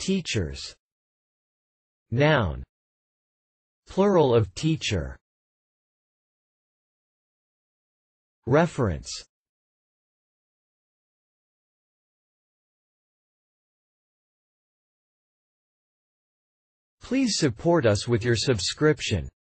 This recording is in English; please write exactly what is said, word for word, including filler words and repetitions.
Teachers. Noun. Plural of teacher. Reference. Please support us with your subscription.